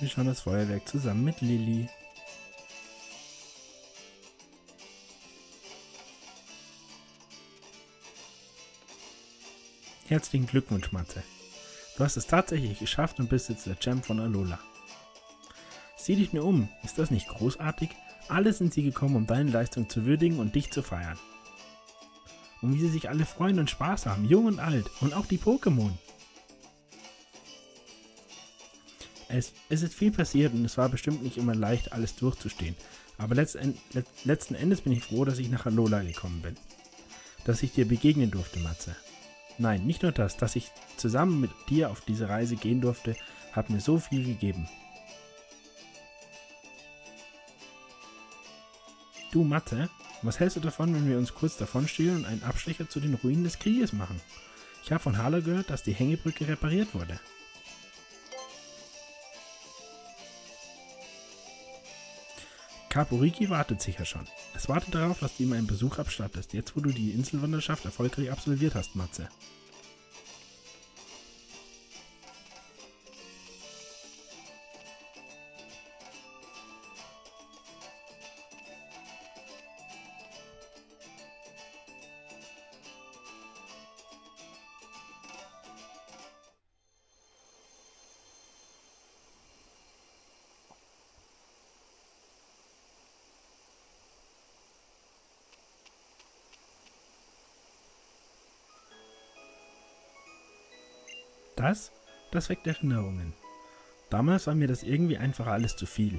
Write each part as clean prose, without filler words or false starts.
Wir schauen das Feuerwerk zusammen mit Lilly. Herzlichen Glückwunsch, Matze. Du hast es tatsächlich geschafft und bist jetzt der Champ von Alola. Sieh dich nur um, ist das nicht großartig? Alle sind sie gekommen, um deine Leistung zu würdigen und dich zu feiern. Und wie sie sich alle freuen und Spaß haben, jung und alt und auch die Pokémon. Es ist viel passiert und es war bestimmt nicht immer leicht, alles durchzustehen. Aber letzten Endes bin ich froh, dass ich nach Alola gekommen bin. Dass ich dir begegnen durfte, Matze. Nein, nicht nur das, dass ich zusammen mit dir auf diese Reise gehen durfte, hat mir so viel gegeben. Du, Matze, was hältst du davon, wenn wir uns kurz davon stehlen und einen Abstecher zu den Ruinen des Krieges machen? Ich habe von Harlow gehört, dass die Hängebrücke repariert wurde. Kaporiki wartet sicher schon. Es wartet darauf, dass du ihm einen Besuch abstattest, jetzt wo du die Inselwanderschaft erfolgreich absolviert hast, Matze. Das weckt Erinnerungen. Damals war mir das irgendwie einfach alles zu viel.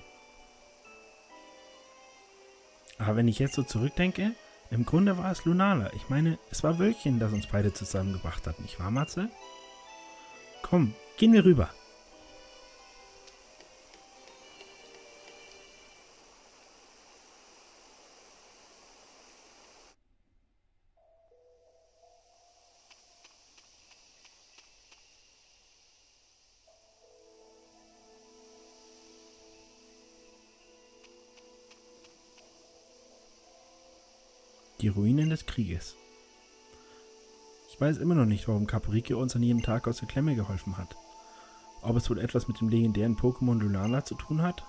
Aber wenn ich jetzt so zurückdenke, im Grunde war es Lunala. Ich meine, es war Wölkchen, das uns beide zusammengebracht hat, nicht wahr, Matze? Komm, gehen wir rüber. Die Ruinen des Krieges. Ich weiß immer noch nicht, warum Kaporiki uns an jedem Tag aus der Klemme geholfen hat. Ob es wohl etwas mit dem legendären Pokémon Lunala zu tun hat?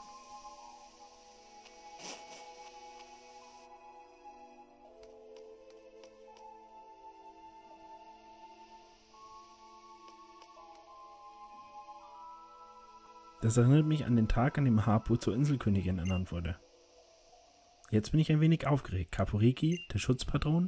Das erinnert mich an den Tag, an dem Hapu zur Inselkönigin ernannt wurde. Jetzt bin ich ein wenig aufgeregt. Kaporiki, der Schutzpatron?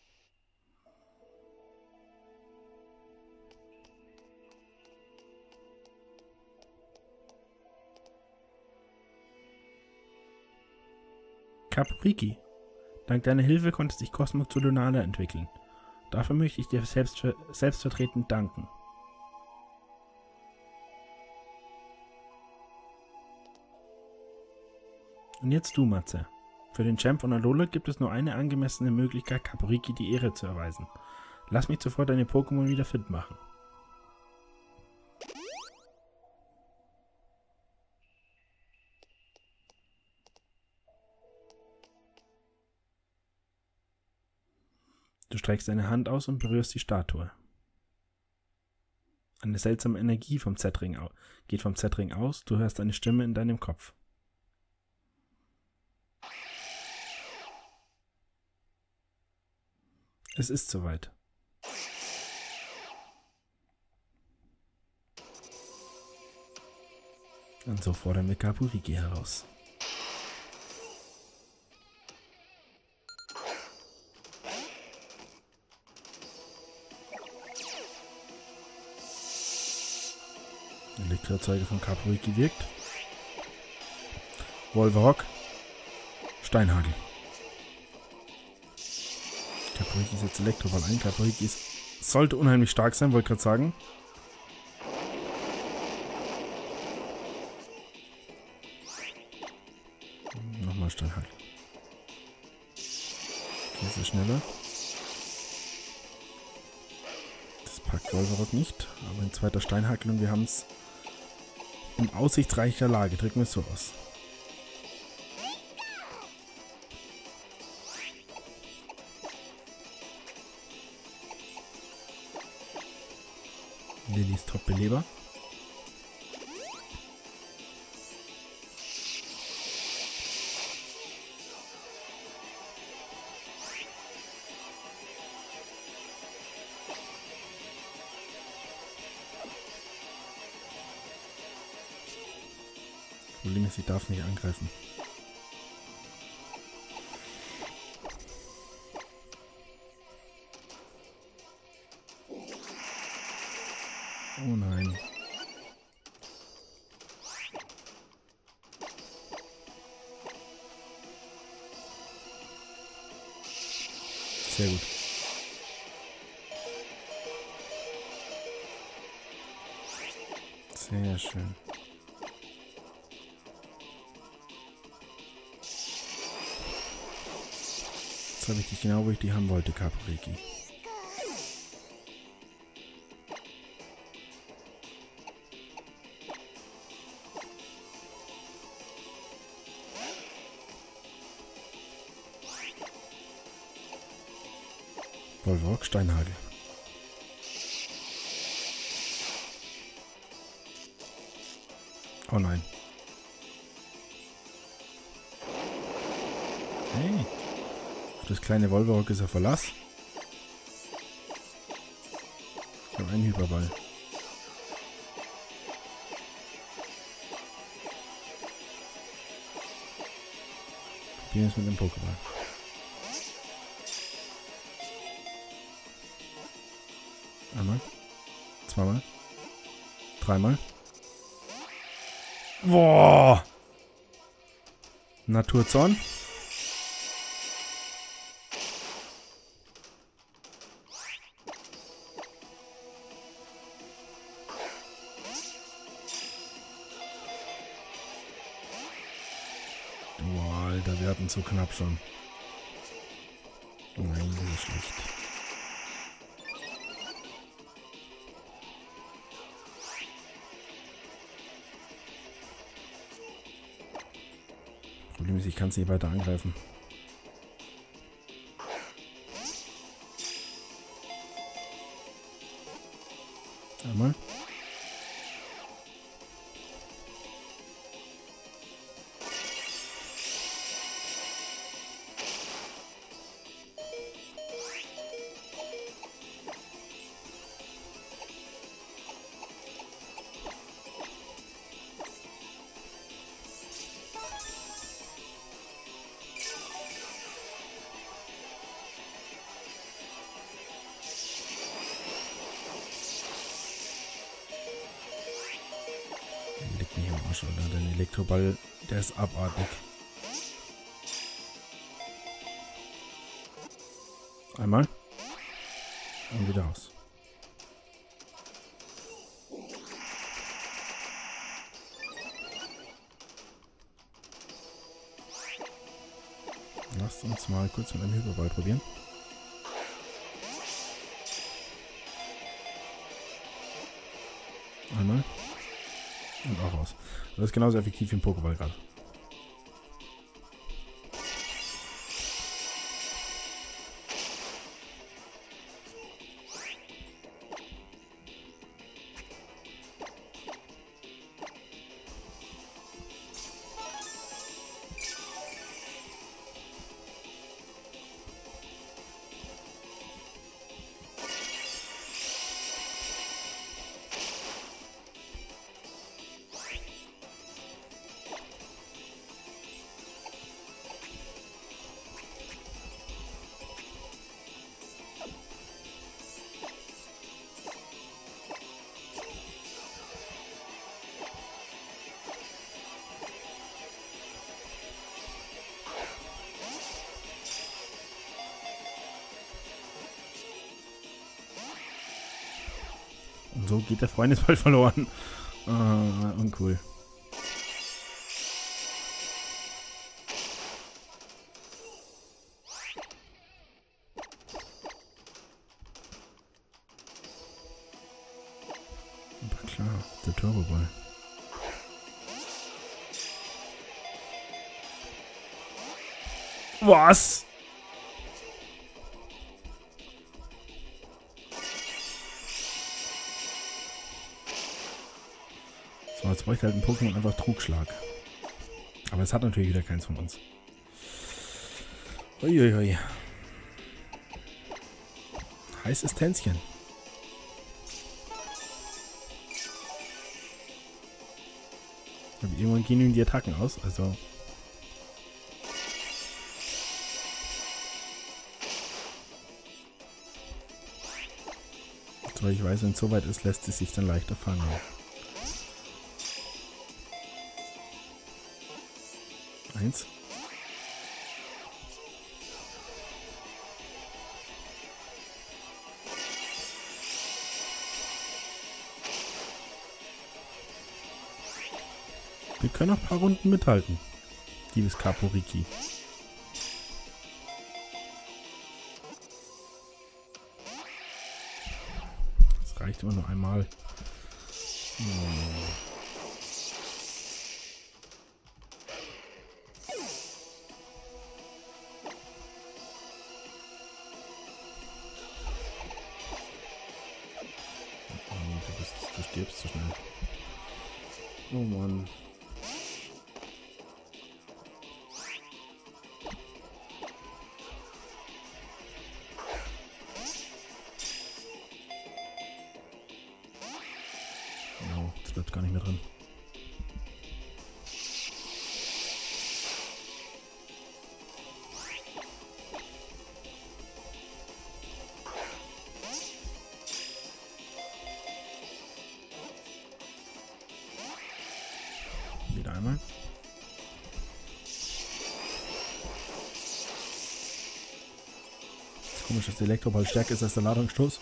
Kaporiki, dank deiner Hilfe konnte sich Cosmo zu Lunala entwickeln. Dafür möchte ich dir selbstvertretend danken. Und jetzt du, Matze. Für den Champ von Alola gibt es nur eine angemessene Möglichkeit, Kaporiki die Ehre zu erweisen. Lass mich zuvor deine Pokémon wieder fit machen. Du streckst deine Hand aus und berührst die Statue. Eine seltsame Energie geht vom Z-Ring aus, du hörst eine Stimme in deinem Kopf. Es ist soweit. Und so fordern wir Kaporiki heraus. Elektroerzeuger von Kaporiki wirkt. Wolverock. Steinhagel. Kaporiki setzt Elektroball ein. Kaporiki sollte unheimlich stark sein, wollte gerade sagen. Nochmal Steinhagel. Okay, ist er schneller. Das packt Wolverock nicht, aber ein zweiter Steinhagel und wir haben es in aussichtsreicher Lage. Drücken wir es so aus. Lillys Top-Beleber. Problem ist, ich darf nicht angreifen. Oh nein. Sehr gut. Sehr schön. Jetzt habe ich dich genau, wo ich die haben wollte, Caporiki. Volvork, Steinhagel. Oh nein. Hey. Auf das kleine Volvork ist er Verlass. Ich habe einen Hyperball. Probieren es mit dem Pokéball. Einmal. Zweimal. Dreimal. Boah! Naturzorn. Boah, Alter, wir hatten so knapp schon. Nein, das ist schlecht. Problem ist, ich kann es nicht weiter angreifen. Einmal. Leg mich am Arsch, oder? Der Elektroball, der ist abartig. Einmal. Und wieder aus. Lasst uns mal kurz mit einem Hyperball probieren. Einmal. Und auch raus. Das ist genauso effektiv wie ein Pokéball gerade. Und so geht der Freundesball verloren. Uncool. Aber klar, der Turboball. Was? So, jetzt bräuchte halt ein Pokémon einfach Trugschlag. Aber es hat natürlich wieder keins von uns. Uiuiui. Heißes Tänzchen. Aber irgendwann gehen ihm die Attacken aus, also... So, ich weiß, wenn es soweit ist, lässt es sich dann leichter fangen. Eins. Wir können noch ein paar Runden mithalten, liebes Caporiki. Das reicht immer nur einmal. Du stirbst zu schnell. Oh Mann. Das bleibt gar nicht mehr drin. Wieder einmal. Ist komisch, dass der Elektroball stärker ist als der Ladungsstoß.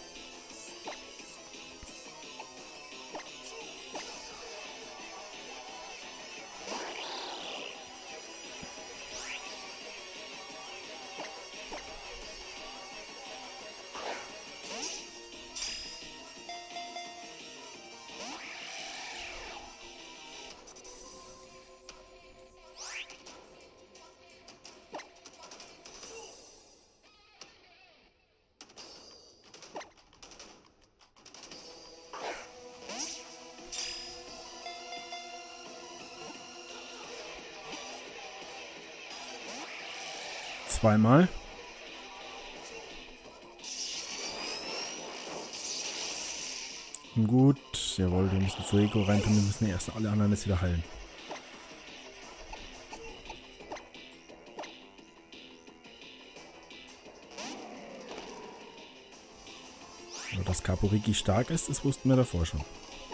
Zweimal. Und gut, jawohl, wir müssen Fuego rein tun, wir müssen erst alle anderen jetzt wieder heilen. Aber dass Caporiki stark ist, das wussten wir davor schon.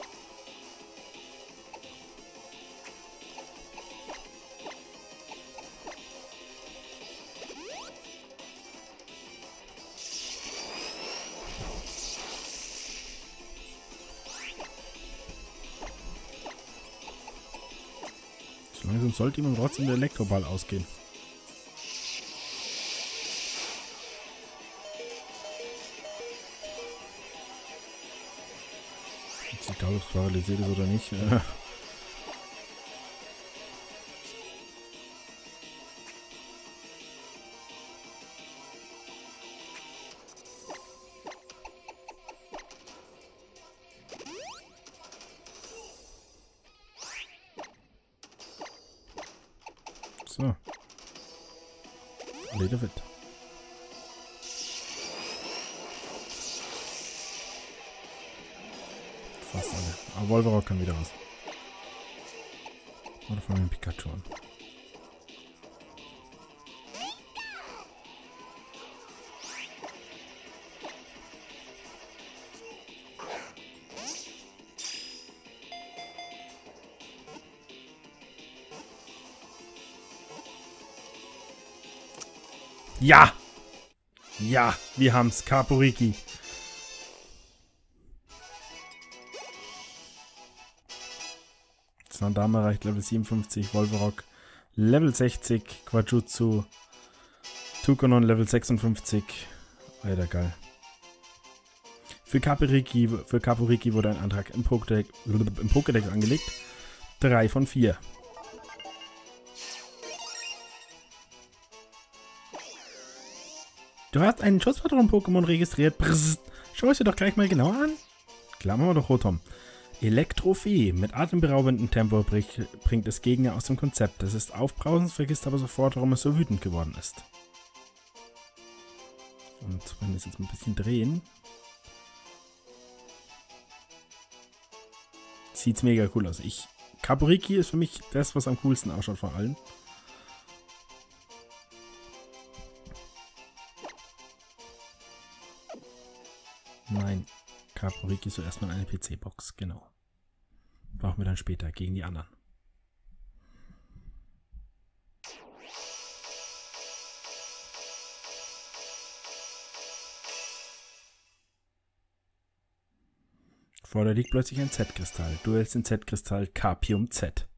Langsam sollte ihm trotzdem der Elektroball ausgehen. Jetzt egal, ob es paralysiert ist oder nicht. So. Leder wird. Fast alle. Aber Wolverock kann wieder raus. Oder von dem Pikachu an. Ja! Ja, wir haben's. Caporiki. Sandama erreicht Level 57, Wolverock Level 60, Quajutsu, Tukonon Level 56. Alter, geil. Für Caporiki wurde ein Antrag im Pokédex angelegt. 3 von 4. Du hast einen Schutzpatron-Pokémon registriert. Psst. Schau es dir doch gleich mal genauer an. Klar, machen wir doch, Rotom. Elektrophy. Mit atemberaubendem Tempo bringt es Gegner aus dem Konzept. Es ist aufbrausend, vergisst aber sofort, warum es so wütend geworden ist. Und wenn wir es jetzt ein bisschen drehen, sieht es mega cool aus. Ich Kaburiki ist für mich das, was am coolsten ausschaut von allen. Nein, Kaburiki so erstmal eine PC-Box, genau. Brauchen wir dann später gegen die anderen. Vor dir liegt plötzlich ein Z-Kristall. Du hältst den Z-Kristall Carpium Z.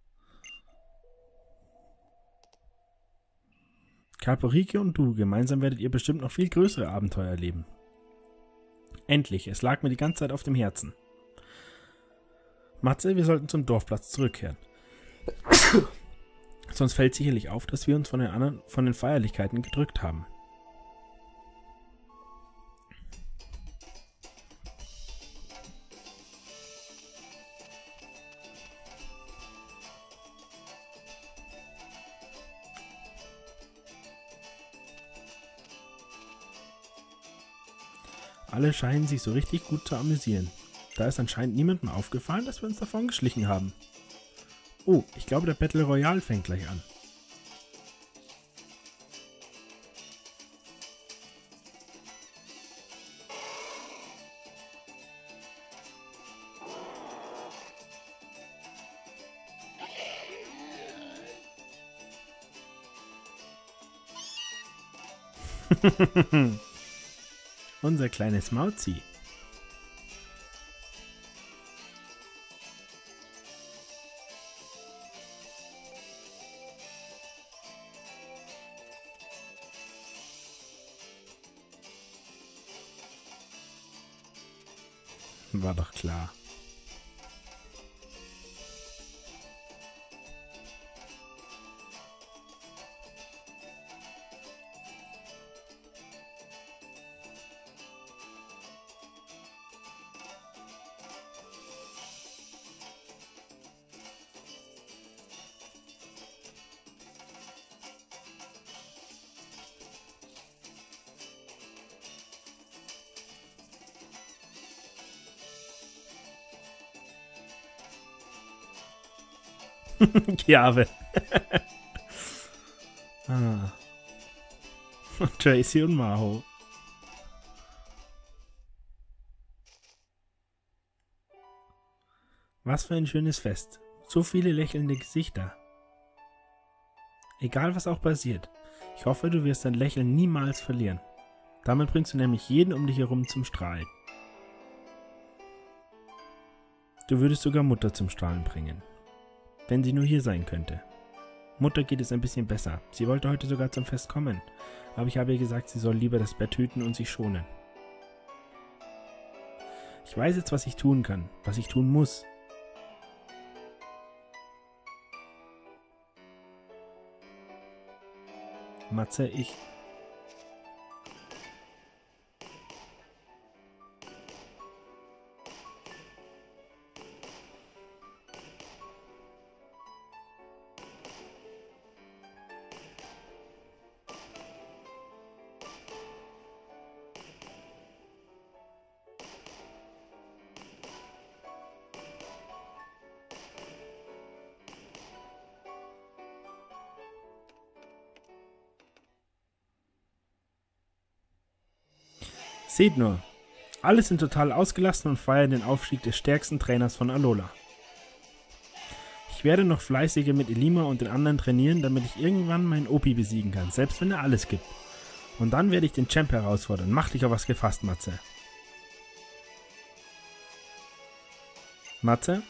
Kaburiki und du, gemeinsam werdet ihr bestimmt noch viel größere Abenteuer erleben. Endlich, es lag mir die ganze Zeit auf dem Herzen. Matze, wir sollten zum Dorfplatz zurückkehren. Sonst fällt sicherlich auf, dass wir uns von den Feierlichkeiten gedrückt haben. Alle scheinen sich so richtig gut zu amüsieren. Da ist anscheinend niemandem aufgefallen, dass wir uns davon geschlichen haben. Oh, ich glaube, der Battle Royale fängt gleich an. Unser kleines Mauzi. War doch klar. Chiave. Ah. Tracy und Maho. Was für ein schönes Fest. So viele lächelnde Gesichter. Egal was auch passiert. Ich hoffe, du wirst dein Lächeln niemals verlieren. Damit bringst du nämlich jeden um dich herum zum Strahlen. Du würdest sogar Mutter zum Strahlen bringen. Wenn sie nur hier sein könnte. Mutter geht es ein bisschen besser. Sie wollte heute sogar zum Fest kommen. Aber ich habe ihr gesagt, sie soll lieber das Bett hüten und sich schonen. Ich weiß jetzt, was ich tun kann. Was ich tun muss. Matze, ich... Seht nur, alle sind total ausgelassen und feiern den Aufstieg des stärksten Trainers von Alola. Ich werde noch fleißiger mit Elima und den anderen trainieren, damit ich irgendwann meinen Opi besiegen kann, selbst wenn er alles gibt. Und dann werde ich den Champ herausfordern. Mach dich auf was gefasst, Matze. Matze?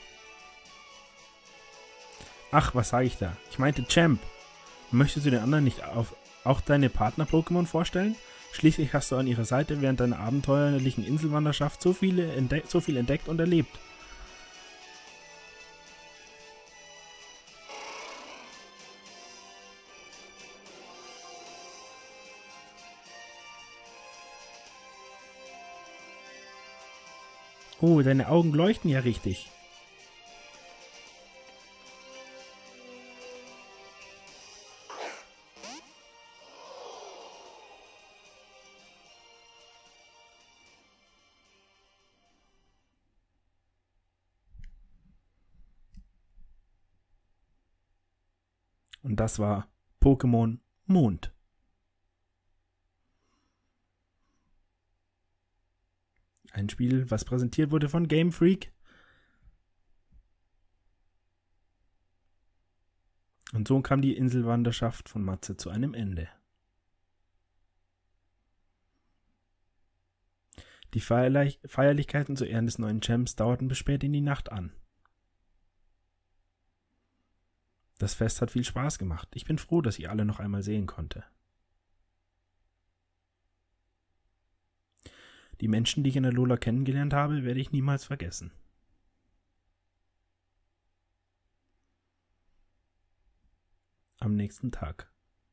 Ach, was sage ich da? Ich meinte Champ. Möchtest du den anderen nicht auch deine Partner-Pokémon vorstellen? Schließlich hast du an ihrer Seite während deiner abenteuerlichen Inselwanderschaft so viel entdeckt und erlebt. Oh, deine Augen leuchten ja richtig. Und das war Pokémon Mond. Ein Spiel, was präsentiert wurde von Game Freak. Und so kam die Inselwanderschaft von Matze zu einem Ende. Die Feierlichkeiten zu Ehren des neuen Champs dauerten bis spät in die Nacht an. Das Fest hat viel Spaß gemacht. Ich bin froh, dass ich alle noch einmal sehen konnte. Die Menschen, die ich in Alola kennengelernt habe, werde ich niemals vergessen. Am nächsten Tag.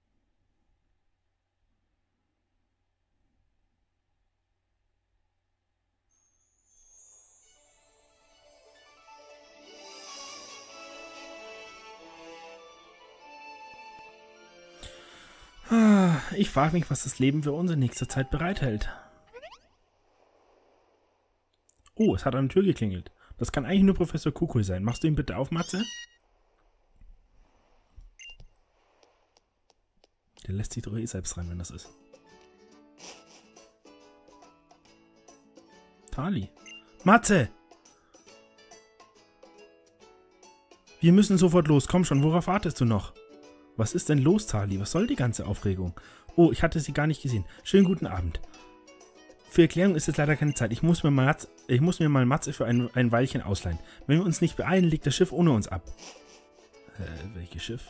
Ich frage mich, was das Leben für uns in nächster Zeit bereithält. Oh, es hat an der Tür geklingelt. Das kann eigentlich nur Professor Kukui sein. Machst du ihn bitte auf, Matze? Der lässt sich doch eh selbst rein, wenn das ist. Tali. Matze! Wir müssen sofort los. Komm schon, worauf wartest du noch? Was ist denn los, Tali? Was soll die ganze Aufregung? Oh, ich hatte sie gar nicht gesehen. Schönen guten Abend. Für Erklärung ist jetzt leider keine Zeit. Ich muss mir mal Matze für ein Weilchen ausleihen. Wenn wir uns nicht beeilen, legt das Schiff ohne uns ab. Welches Schiff?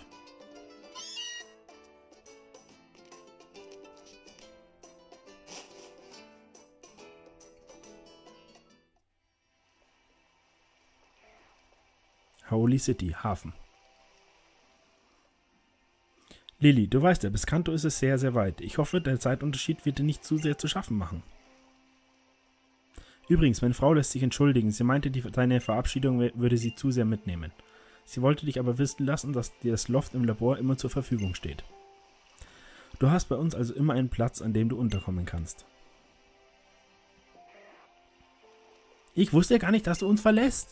Holy City, Hafen. Lilly, du weißt ja, bis Kanto ist es sehr, sehr weit. Ich hoffe, der Zeitunterschied wird dir nicht zu sehr zu schaffen machen. Übrigens, meine Frau lässt sich entschuldigen. Sie meinte, deine Verabschiedung würde sie zu sehr mitnehmen. Sie wollte dich aber wissen lassen, dass dir das Loft im Labor immer zur Verfügung steht. Du hast bei uns also immer einen Platz, an dem du unterkommen kannst. Ich wusste ja gar nicht, dass du uns verlässt.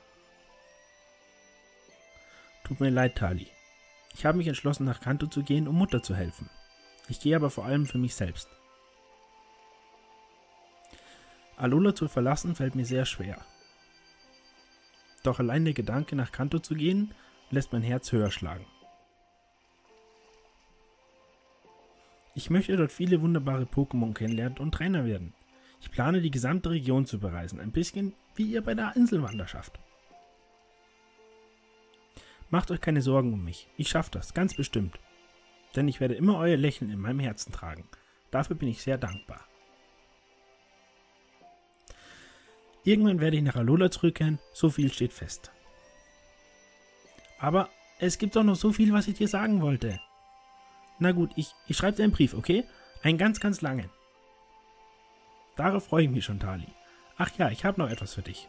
Tut mir leid, Tali. Ich habe mich entschlossen, nach Kanto zu gehen, um Mutter zu helfen. Ich gehe aber vor allem für mich selbst. Alola zu verlassen fällt mir sehr schwer. Doch allein der Gedanke, nach Kanto zu gehen, lässt mein Herz höher schlagen. Ich möchte dort viele wunderbare Pokémon kennenlernen und Trainer werden. Ich plane, die gesamte Region zu bereisen, ein bisschen wie ihr bei der Inselwanderschaft. Macht euch keine Sorgen um mich. Ich schaffe das, ganz bestimmt. Denn ich werde immer euer Lächeln in meinem Herzen tragen. Dafür bin ich sehr dankbar. Irgendwann werde ich nach Alola zurückkehren, so viel steht fest. Aber es gibt doch noch so viel, was ich dir sagen wollte. Na gut, ich schreibe dir einen Brief, okay? Einen ganz, ganz langen. Darauf freue ich mich schon, Tali. Ach ja, ich habe noch etwas für dich.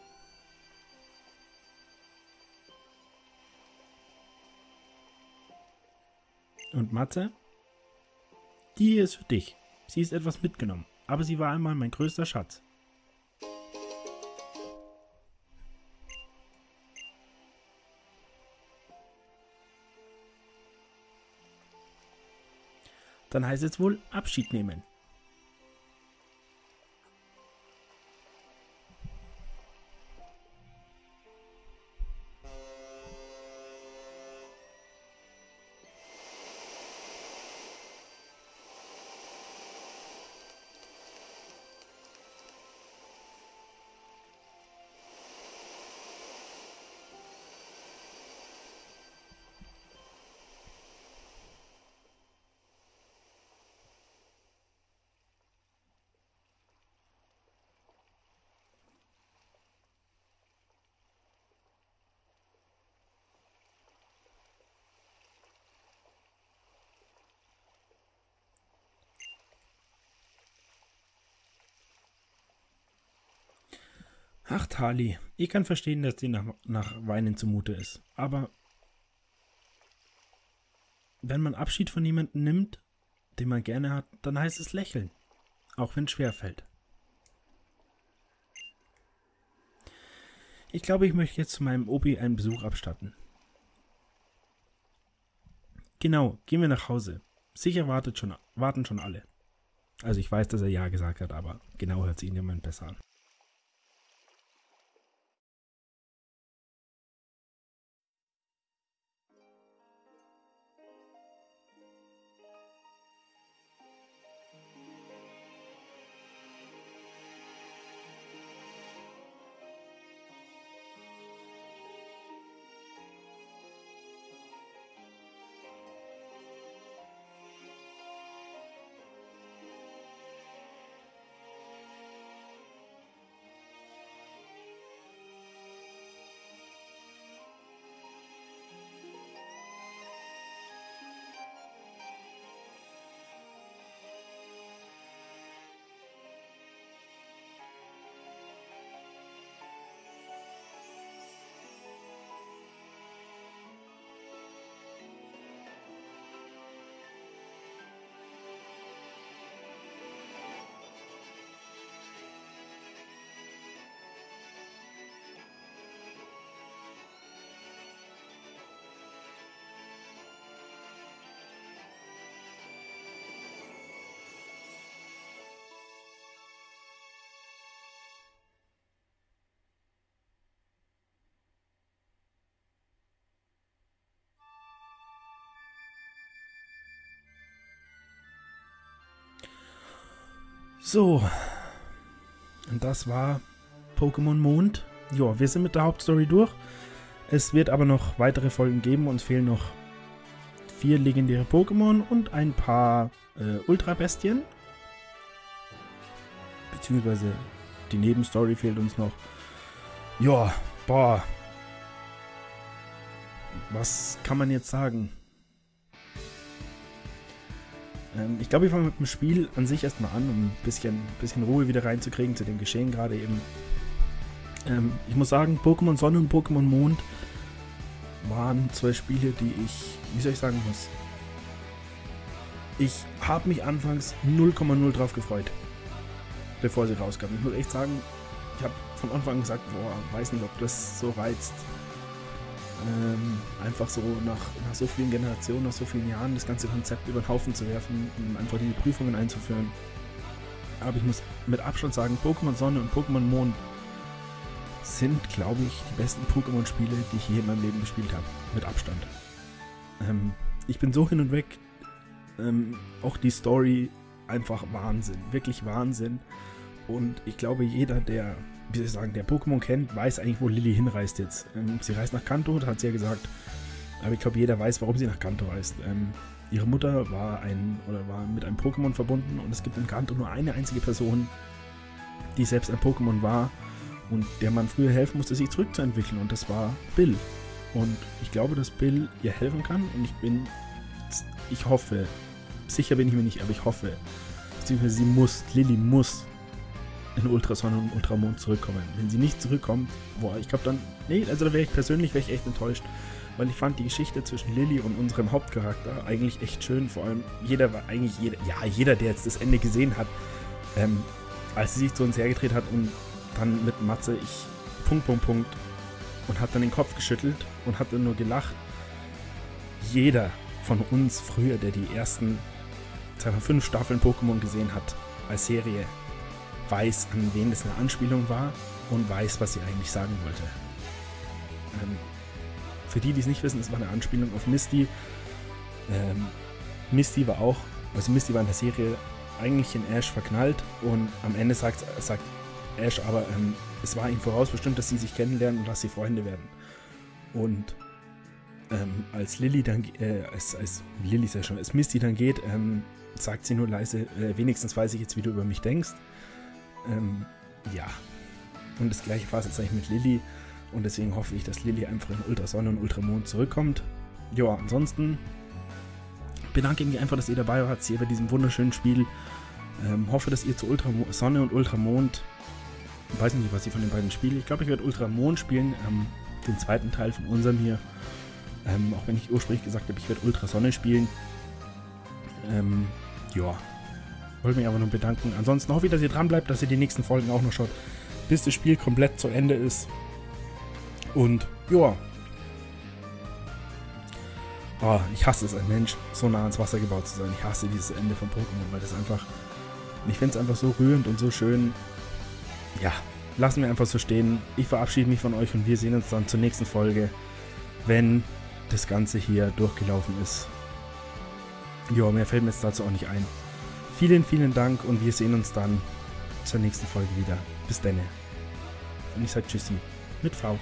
Und Matze? Die hier ist für dich. Sie ist etwas mitgenommen, aber sie war einmal mein größter Schatz. Dann heißt es wohl Abschied nehmen. Ach, Tali, ich kann verstehen, dass dir nach Weinen zumute ist. Aber wenn man Abschied von jemandem nimmt, den man gerne hat, dann heißt es lächeln. Auch wenn es schwer fällt. Ich glaube, ich möchte jetzt zu meinem Opi einen Besuch abstatten. genau, gehen wir nach Hause. Sicher warten schon alle. Also ich weiß, dass er ja gesagt hat, aber genau hört sich in dem Moment besser an. So, und das war Pokémon Mond. Ja, wir sind mit der Hauptstory durch. Es wird aber noch weitere Folgen geben. Uns fehlen noch 4 legendäre Pokémon und ein paar Ultra-Bestien. Beziehungsweise die Nebenstory fehlt uns noch. Ja, boah. Was kann man jetzt sagen? Ich glaube, wir fangen mit dem Spiel an sich erstmal an, um ein bisschen Ruhe wieder reinzukriegen zu dem Geschehen gerade eben. Ich muss sagen, Pokémon Sonne und Pokémon Mond waren 2 Spiele, die ich, wie soll ich sagen muss. Ich habe mich anfangs 0,0 drauf gefreut, bevor sie rauskamen. Ich muss echt sagen, ich habe von Anfang an gesagt, boah, weiß nicht, ob das so reizt. Einfach so nach so vielen Generationen, nach so vielen Jahren das ganze Konzept über den Haufen zu werfen und einfach diese Prüfungen einzuführen. Aber ich muss mit Abstand sagen, Pokémon Sonne und Pokémon Mond sind, glaube ich, die besten Pokémon-Spiele, die ich je in meinem Leben gespielt habe. Mit Abstand. Ich bin so hin und weg. Auch die Story einfach Wahnsinn. Wirklich Wahnsinn. Und ich glaube, jeder, der, wie soll ich sagen, der Pokémon kennt, weiß eigentlich, wo Lilly hinreist jetzt. Sie reist nach Kanto, das hat sie ja gesagt. Aber ich glaube, jeder weiß, warum sie nach Kanto reist. Ihre Mutter war mit einem Pokémon verbunden und es gibt in Kanto nur eine einzige Person, die selbst ein Pokémon war und der man früher helfen musste, sich zurückzuentwickeln, und das war Bill. Und ich glaube, dass Bill ihr helfen kann, und ich hoffe, sicher bin ich mir nicht, aber ich hoffe, beziehungsweise Lilly muss in Ultrasonne und Ultramond zurückkommen. Wenn sie nicht zurückkommt, ich glaube dann, also da wäre ich echt enttäuscht, weil ich fand die Geschichte zwischen Lilly und unserem Hauptcharakter eigentlich echt schön, vor allem jeder, der jetzt das Ende gesehen hat, als sie sich zu uns hergedreht hat und dann mit Matze, und hat dann den Kopf geschüttelt und hat dann nur gelacht. Jeder von uns früher, der die ersten 5 Staffeln Pokémon gesehen hat als Serie, weiß, an wen das eine Anspielung war und weiß, was sie eigentlich sagen wollte. Für die, die es nicht wissen, es war eine Anspielung auf Misty. Misty war in der Serie eigentlich in Ash verknallt, und am Ende sagt Ash aber, es war ihm vorausbestimmt, dass sie sich kennenlernen und dass sie Freunde werden. Und als Misty dann geht, sagt sie nur leise, wenigstens weiß ich jetzt, wie du über mich denkst. Ja. Und das gleiche war es jetzt eigentlich mit Lilly. Und deswegen hoffe ich, dass Lilly einfach in Ultrasonne und Ultramond zurückkommt. Ja, ansonsten bedanke ich mich einfach, dass ihr dabei wart hier bei diesem wunderschönen Spiel. Hoffe, dass ihr zu Sonne und Ultramond, ich weiß nicht, was ich von den beiden spiele. Ich glaube, ich werde Ultramond spielen, den zweiten Teil von unserem hier. Auch wenn ich ursprünglich gesagt habe, ich werde Ultrasonne spielen. Ja. Wollte mich aber nur bedanken. Ansonsten hoffe ich, dass ihr dran bleibt, dass ihr die nächsten Folgen auch noch schaut, bis das Spiel komplett zu Ende ist. Und ja. Oh, ich hasse es, ein Mensch so nah ans Wasser gebaut zu sein. Ich hasse dieses Ende von Pokémon, weil das einfach... Ich finde es einfach so rührend und so schön. Ja, lassen wir einfach so stehen. Ich verabschiede mich von euch und wir sehen uns dann zur nächsten Folge, wenn das Ganze hier durchgelaufen ist. Ja, mehr fällt mir jetzt dazu auch nicht ein. Vielen, vielen Dank und wir sehen uns dann zur nächsten Folge wieder. Bis dann. Und ich sage Tschüssi mit V.